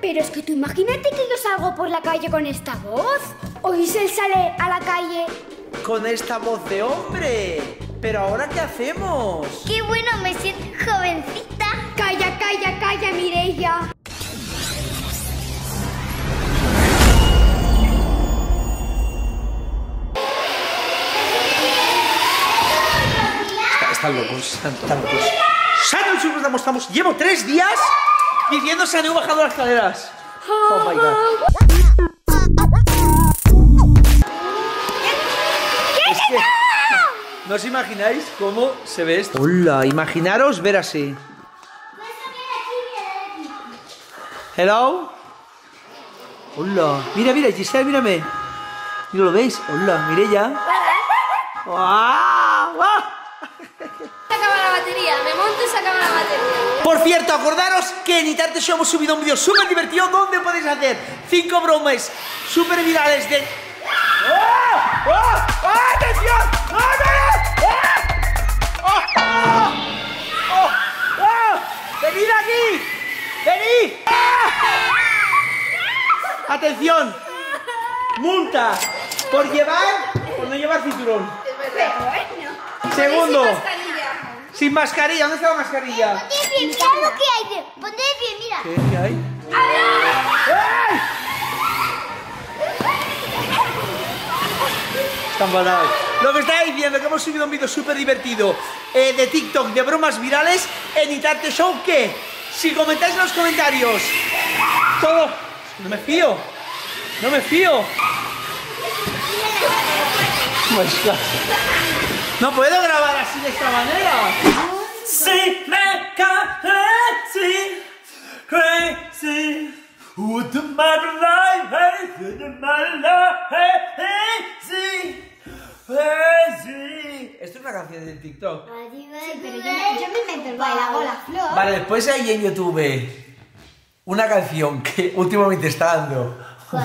Pero es que tú imagínate que yo salgo por la calle con esta voz. O Giselle sale a la calle con esta voz de hombre. Pero ahora, ¿qué hacemos? ¡Qué bueno! Me siento jovencita. Calla, calla, calla, Mireia. Están locos, están locos. ¡Sano, chicos, estamos! Llevo 3 días diciendo se han bajado las escaleras. Oh my god. Es que no os imagináis cómo se ve esto. Hola, imaginaros ver así. Hello. Hola. Mira, mira, Giselle, mírame. Mira, ¿lo veis? Hola, Mireia. ¡Wow! ¡Wow! Se acaba la batería, me monto y se acaba la batería. Por cierto, acordaros que en Nitarte Show hemos subido un vídeo súper divertido donde podéis hacer 5 bromas súper virales de... ¡Oh! ¡Oh! ¡Oh! ¡Atención! ¡Oh, no! ¡Oh! ¡Oh! ¡Oh! ¡Oh! ¡Venid aquí! ¡Venid! ¡Ah! ¡Atención! Multa por no llevar cinturón. Es verdad. Segundo. Sin mascarilla. ¿Dónde está la mascarilla? Ponte bien, mira lo que hay. Ponte bien, mira. ¿Qué hay? ¡Ay! Están parados. Lo que estaba diciendo, que hemos subido un vídeo súper divertido de TikTok de bromas virales en Nitarte Show, que si comentáis en los comentarios todo... No me fío. No me fío. No puedo grabar así de esta manera. See me crazy, crazy. With the mad life, with the mad life, crazy. Esto es una canción de TikTok. Sí, pero yo me invento el bailado la flor. Vale, después hay en YouTube una canción que últimamente está dando.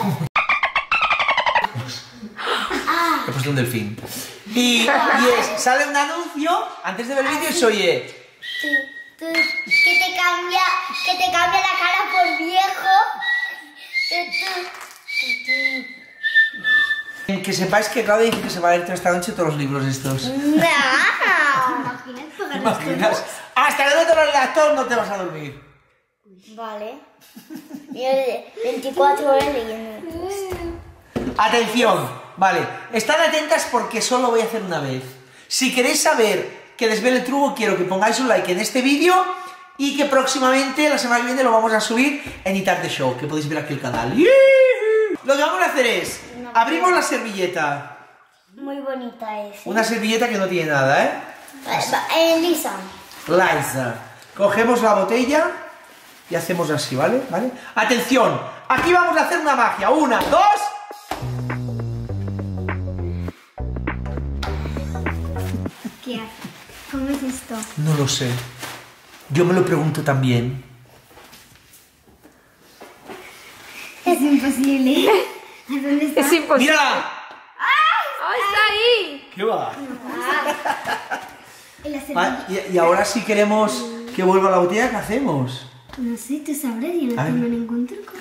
He puesto un delfín. Y sale un anuncio antes de ver el vídeo y se oye. Que te cambia la cara por viejo. Que sepáis que Claudia dice que se va a leer esta noche todos los libros estos. No. ¿Te imaginas? Hasta que no te lo leas todos no te vas a dormir. Vale. Yo 24 horas leyendo. Atención, vale, estad atentas porque solo voy a hacer una vez. Si queréis saber que desvele el truco, quiero que pongáis un like en este vídeo y que próximamente, la semana que viene, lo vamos a subir en Nitarte Show, que podéis ver aquí el canal. Lo que vamos a hacer es, abrimos la servilleta. Muy bonita es. Una servilleta que no tiene nada, Lisa. Liza. Cogemos la botella y hacemos así, ¿vale? ¿Vale? Atención, aquí vamos a hacer una magia. 1, 2... ¿Qué hace? ¿Cómo es esto? No lo sé. Yo me lo pregunto también. Es imposible. ¿Dónde está? Es imposible. ¡Mírala! ¡Ah, está ahí! ¿Qué va? En la servilleta. Y ahora si queremos que vuelva la botella, ¿qué hacemos? No sé, tú sabrás, yo no A ver. tengo ningún truco.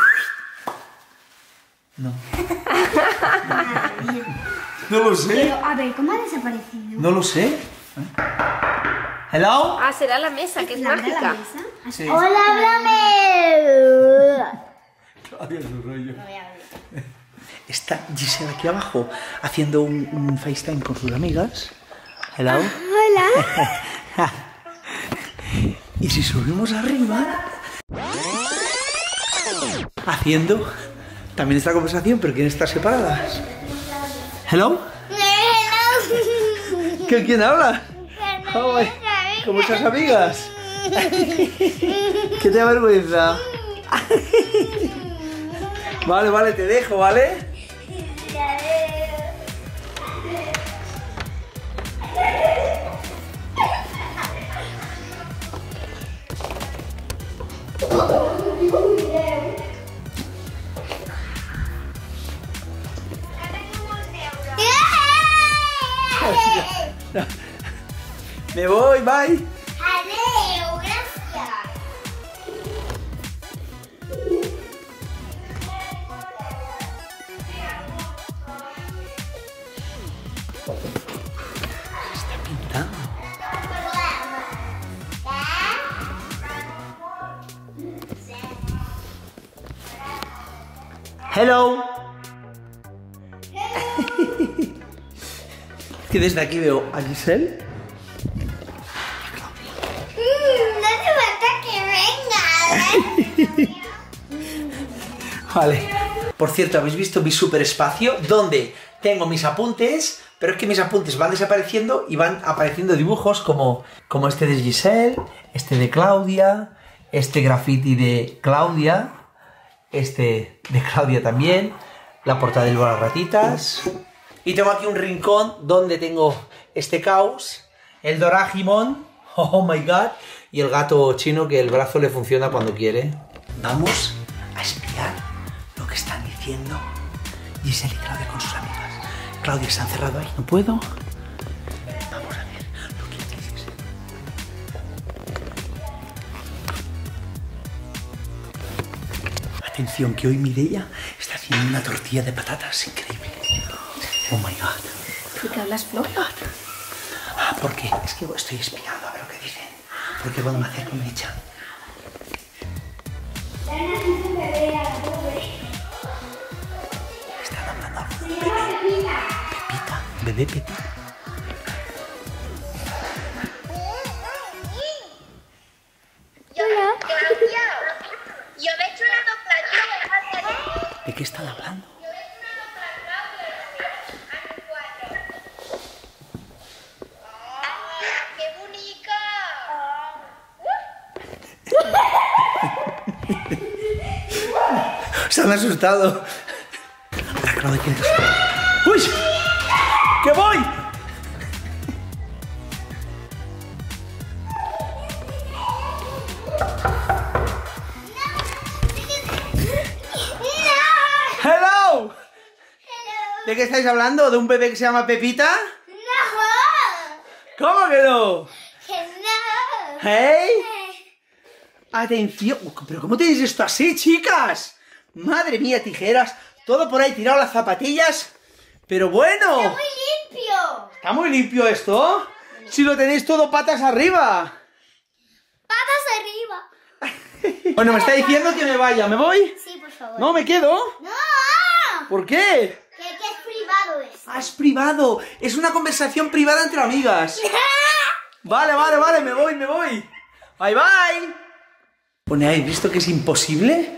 No. Madre mía. No lo sé. Pero, a ver, ¿cómo ha desaparecido? No lo sé. ¿Hello? Ah, será la mesa, que es ¿La abre la mágica. mesa? Sí. ¡Hola, háblame! Adiós, su rollo. No voy a abrir. Está Giselle aquí abajo haciendo un FaceTime con sus amigas. Hello. Hola. Y si subimos arriba, haciendo también esta conversación, pero quieren estar separadas. Hello. ¿Quién habla? Oh, ¿con muchas amigas? ¿Qué te da vergüenza? Vale, vale, te dejo, ¿vale? Me voy, bye. Adeu, gracias. Hello. Que desde aquí veo a Giselle. No hace falta que venga. Vale. Por cierto, ¿habéis visto mi super espacio? Donde tengo mis apuntes, pero es que mis apuntes van desapareciendo y van apareciendo dibujos como este de Giselle, este de Claudia, este graffiti de Claudia, este de Claudia también, la portada del Bola Ratitas. Y tengo aquí un rincón donde tengo este caos, el Doraemon, oh my god, y el gato chino que el brazo le funciona cuando quiere. Vamos a espiar lo que están diciendo Giselle y Claudia con sus amigas. Claudia está encerrado ahí, no puedo. Vamos a ver lo que dice Giselle. Atención, que hoy Mireia está haciendo una tortilla de patatas increíble. Oh my god. ¿Por qué hablas flojo? Ah, ¿por qué? Es que estoy espiando a ver lo que dicen. Porque cuando me acerco me echan. Están hablando algo de un bebé. Pepita, bebé Pepita. Claudia, yo me he hecho una dobladilla. ¿De qué están hablando? ¡Qué bonita! Se han asustado. La Claudia quiere que... ¡Uy! ¡Que voy! ¡Hello! ¿De qué estáis hablando? ¿De un bebé que se llama Pepita? No. ¿Cómo que no? Que no. ¿Hey? Atención. ¿Pero cómo tenéis esto así, chicas? Madre mía, tijeras. Todo por ahí tirado, las zapatillas. Pero bueno. Está muy limpio. ¿Está muy limpio esto? Si lo tenéis todo patas arriba. Patas arriba. Bueno, me está diciendo que me vaya. ¿Me voy? Sí, por favor. No, me quedo. No. ¿Por qué? Que es privado esto. Ah, es privado. Es una conversación privada entre amigas. Vale, vale, vale. Me voy, me voy. Bye, bye. Bueno, ¿habéis visto que es imposible?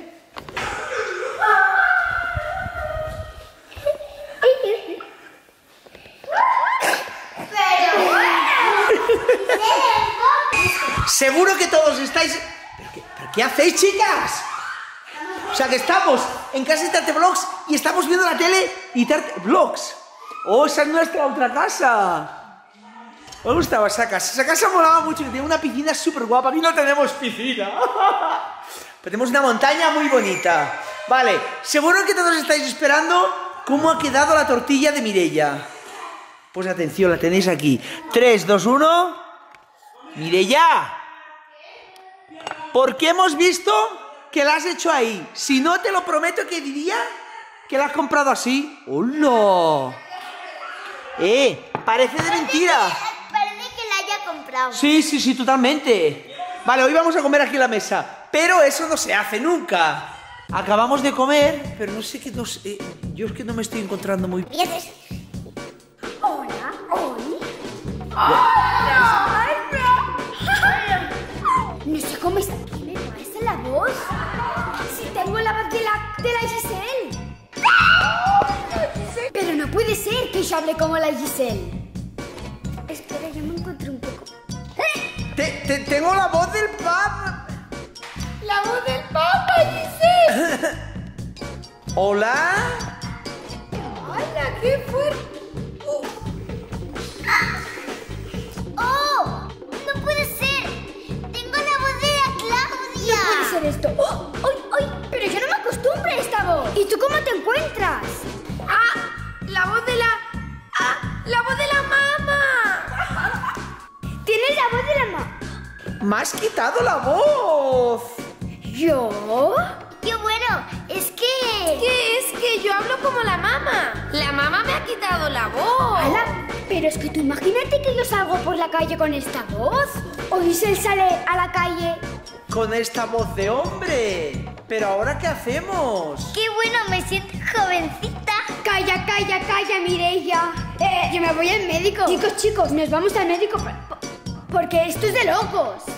Seguro que todos estáis... ¿Pero qué hacéis, chicas? O sea, que estamos en casa de Tarte Vlogs y estamos viendo la tele y Tarte Vlogs. Oh, esa es nuestra otra casa. Me gustaba esa casa. Esa casa molaba mucho, que tenía una piscina súper guapa. Aquí no tenemos piscina. Pero tenemos una montaña muy bonita. Vale, seguro que todos estáis esperando cómo ha quedado la tortilla de Mireia. Pues atención, la tenéis aquí. 3, 2, 1... Mireia, ¿por qué hemos visto que la has hecho ahí? Si no, te lo prometo que diría que la has comprado así. ¡Hola! Parece de mentira. Parece que la haya comprado. Sí, sí, sí, totalmente. Vale, hoy vamos a comer aquí en la mesa. Pero eso no se hace nunca. Acabamos de comer, pero no sé qué... yo es que no me estoy encontrando muy... Hola, hoy. No sé cómo está aquí, me parece la voz. Si tengo la voz de la Giselle. Pero no puede ser que yo hable como la Giselle. Espera, yo me encontré un poco. Tengo la voz del Papa. La voz del Papa, Giselle. Hola. Hola, qué fuerte. ¡Oh! ¡No puede ser! ¡Tengo la voz de la Claudia! No puede ser esto. ¡Oh! ¡Ay, ay! Pero yo no me acostumbro a esta voz. ¿Y tú cómo te encuentras? ¡Ah! ¡La voz de la... ¡Ah! ¡La voz de la mamá! ¿Tienes la voz de la mamá? Me has quitado la voz. ¿Yo? ¡Qué bueno! Es que... ¿Qué es que yo hablo como la mamá? La mamá me ha quitado la voz. ¡Hala! Pero es que tú imagínate que yo salgo por la calle con esta voz. O Giselle sale a la calle. Con esta voz de hombre. Pero ahora, ¿qué hacemos? ¡Qué bueno! Me siento jovencita. Calla, Mireia. Yo me voy al médico. Chicos, nos vamos al médico porque esto es de locos.